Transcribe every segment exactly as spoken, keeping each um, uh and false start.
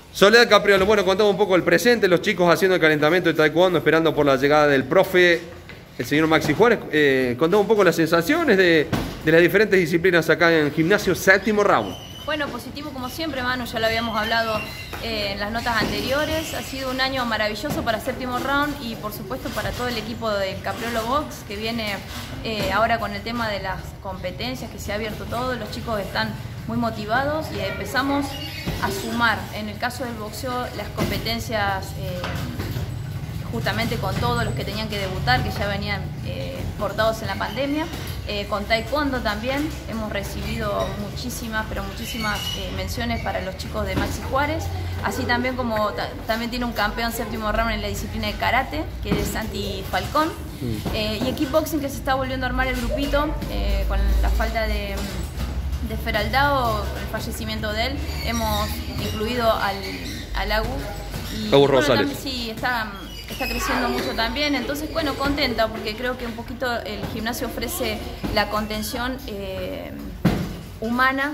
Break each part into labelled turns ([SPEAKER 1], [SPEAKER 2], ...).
[SPEAKER 1] Soledad Capriolo, bueno, contamos un poco el presente, los chicos haciendo el calentamiento de taekwondo, esperando por la llegada del profe, el señor Maxi Juárez. Eh, contamos un poco las sensaciones de, de las diferentes disciplinas acá en Gimnasio Séptimo Round.
[SPEAKER 2] Bueno, positivo como siempre, Manu, ya lo habíamos hablado eh, en las notas anteriores. Ha sido un año maravilloso para Séptimo Round y por supuesto para todo el equipo del Capriolo Box, que viene eh, ahora con el tema de las competencias, que se ha abierto todo. Los chicos están muy motivados y empezamos a sumar, en el caso del boxeo, las competencias eh, justamente con todos los que tenían que debutar, que ya venían eh, portados en la pandemia. Eh, con taekwondo también hemos recibido muchísimas, pero muchísimas eh, menciones para los chicos de Maxi Juárez, así también como ta también tiene un campeón séptimo round en la disciplina de karate, que es Santi Falcón, mm. eh, y kickboxing, que se está volviendo a armar el grupito eh, con la falta de, de Feraldao, con el fallecimiento de él, hemos incluido al, al Agu, y
[SPEAKER 1] Agu
[SPEAKER 2] bueno,
[SPEAKER 1] Rosales.
[SPEAKER 2] También, sí, está... está creciendo mucho también, entonces bueno, contenta porque creo que un poquito el gimnasio ofrece la contención eh, humana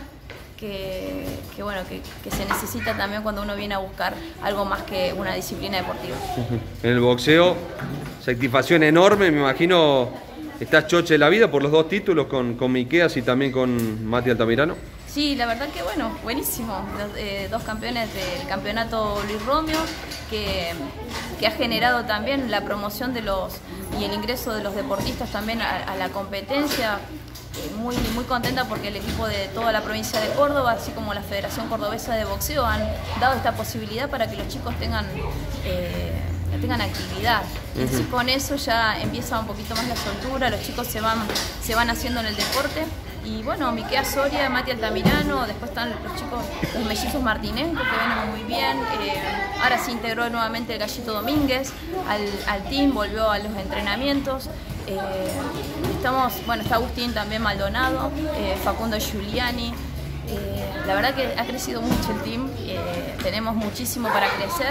[SPEAKER 2] que, que bueno que, que se necesita también cuando uno viene a buscar algo más que una disciplina deportiva.
[SPEAKER 1] En el boxeo, satisfacción enorme, me imagino, estás choche de la vida por los dos títulos con, con Miqueas y también con Mati Altamirano.
[SPEAKER 2] Sí, la verdad que bueno, buenísimo. Dos, eh, dos campeones del campeonato Luis Romeo, que, que ha generado también la promoción de los y el ingreso de los deportistas también a, a la competencia. Eh, muy, muy contenta porque el equipo de toda la provincia de Córdoba, así como la Federación Cordobesa de Boxeo, han dado esta posibilidad para que los chicos tengan... Eh, tengan actividad. Entonces uh-huh. con eso ya empieza un poquito más la soltura, los chicos se van, se van haciendo en el deporte. Y bueno, Miquea Soria, Mati Altamirano, después están los chicos, los mellizos Martinenco, que vienen muy bien. Eh, ahora se integró nuevamente el Gallito Domínguez al, al team, volvió a los entrenamientos. Eh, estamos, bueno, está Agustín también Maldonado, eh, Facundo Giuliani. Eh, la verdad que ha crecido mucho el team, eh, tenemos muchísimo para crecer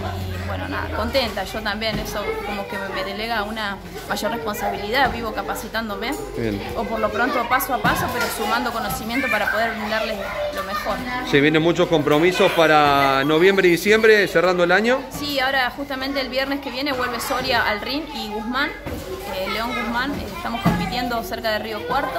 [SPEAKER 2] y bueno, nada, contenta, yo también, eso como que me, me delega una mayor responsabilidad, vivo capacitándome, bien. O por lo pronto paso a paso, pero sumando conocimiento para poder brindarles lo mejor.
[SPEAKER 1] ¿Se vienen muchos compromisos para noviembre y diciembre, cerrando el año?
[SPEAKER 2] Sí, ahora justamente el viernes que viene vuelve Soria al ring y Guzmán, eh, León Guzmán, eh, estamos compitiendo cerca de Río Cuarto.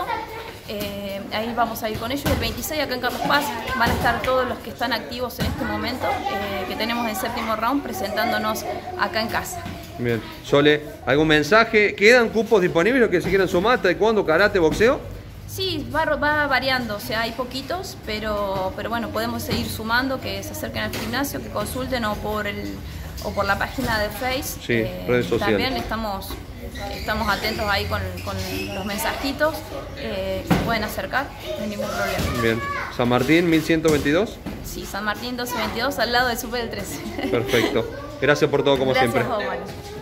[SPEAKER 2] Eh, ahí vamos a ir con ellos. El veintiséis acá en Carlos Paz van a estar todos los que están activos en este momento, eh, que tenemos en Séptimo Round, presentándonos acá en casa.
[SPEAKER 1] Bien. Sole, ¿algún mensaje? ¿Quedan cupos disponibles los que se quieran sumar? ¿Taekwondo, karate, boxeo?
[SPEAKER 2] Sí, va, va variando, o sea, hay poquitos, pero, pero bueno, podemos seguir sumando, que se acerquen al gimnasio, que consulten o por, el, o por la página de Facebook.
[SPEAKER 1] Sí, eh, redes sociales.
[SPEAKER 2] También estamos... Estamos atentos ahí con, con los mensajitos, eh, se pueden acercar, no hay ningún problema.
[SPEAKER 1] Bien. ¿San Martín mil ciento veintidós?
[SPEAKER 2] Sí, San Martín doce veintidós, al lado de Super del trece.
[SPEAKER 1] Perfecto. Gracias por todo como
[SPEAKER 2] Gracias
[SPEAKER 1] siempre.
[SPEAKER 2] A vos, Mario.